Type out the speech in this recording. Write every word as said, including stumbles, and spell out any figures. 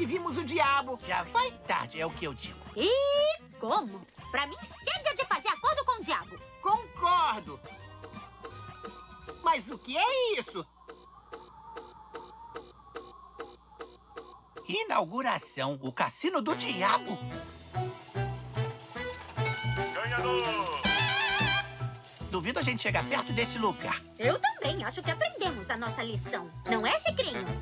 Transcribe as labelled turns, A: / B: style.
A: vimos o diabo.
B: Já vai tarde, é o que eu digo.
C: E como? Pra mim, chega de fazer acordo com o diabo.
A: Concordo. Mas o que é isso?
B: Inauguração, o Cassino do Diabo.
D: Ganhador!
B: Duvido a gente chegar perto desse lugar.
C: Eu também acho que aprendemos a nossa lição. Não é, Chicrinho?